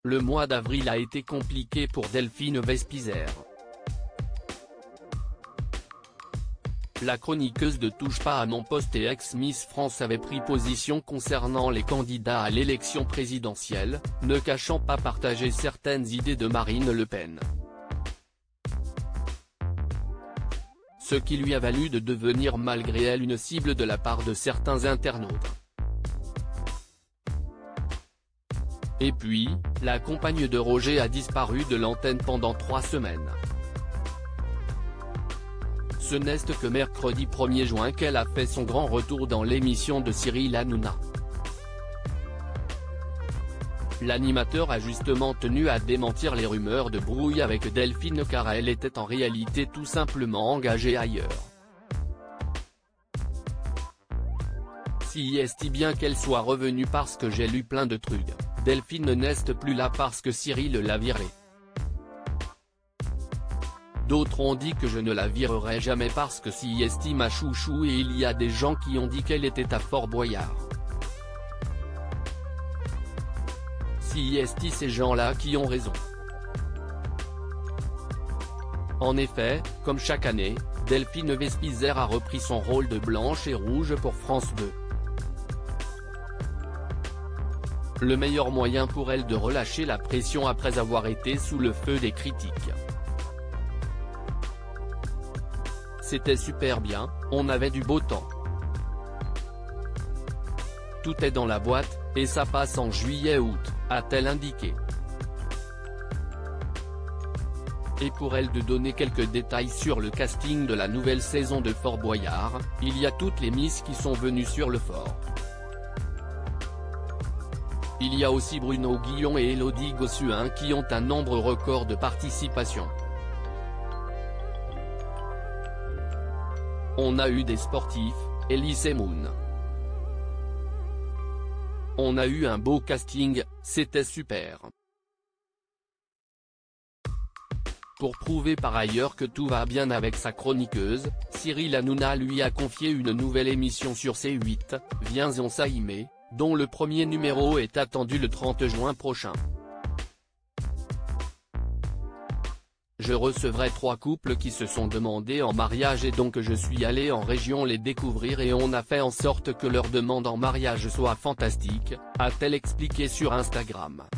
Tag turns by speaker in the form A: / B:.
A: Le mois d'avril a été compliqué pour Delphine Vespizer. La chroniqueuse de Touche pas à mon poste et ex-Miss France avait pris position concernant les candidats à l'élection présidentielle, ne cachant pas partager certaines idées de Marine Le Pen. Ce qui lui a valu de devenir malgré elle une cible de la part de certains internautes. Et puis, la compagne de Roger a disparu de l'antenne pendant 3 semaines. Ce n'est que mercredi 1er juin qu'elle a fait son grand retour dans l'émission de Cyril Hanouna. L'animateur a justement tenu à démentir les rumeurs de brouille avec Delphine car elle était en réalité tout simplement engagée ailleurs. Si est bien qu'elle soit revenue parce que j'ai lu plein de trucs, Delphine n'est plus là parce que Cyril l'a virée. D'autres ont dit que je ne la virerai jamais parce que si est ma chouchou et il y a des gens qui ont dit qu'elle était à Fort Boyard. Si est ces gens-là qui ont raison. En effet, comme chaque année, Delphine Vespizer a repris son rôle de Blanche et Rouge pour France 2. Le meilleur moyen pour elle de relâcher la pression après avoir été sous le feu des critiques. C'était super bien, on avait du beau temps. Tout est dans la boîte, et ça passe en juillet-août, a-t-elle indiqué. Et pour elle de donner quelques détails sur le casting de la nouvelle saison de Fort Boyard, il y a toutes les Miss qui sont venues sur le fort. Il y a aussi Bruno Guillon et Élodie Gossuin qui ont un nombre record de participation. On a eu des sportifs, Elise Moon. On a eu un beau casting, c'était super. Pour prouver par ailleurs que tout va bien avec sa chroniqueuse, Cyril Hanouna lui a confié une nouvelle émission sur C8, Viens on s'aimer, dont le premier numéro est attendu le 30 juin prochain. Je recevrai 3 couples qui se sont demandés en mariage et donc je suis allé en région les découvrir et on a fait en sorte que leur demande en mariage soit fantastique, a-t-elle expliqué sur Instagram.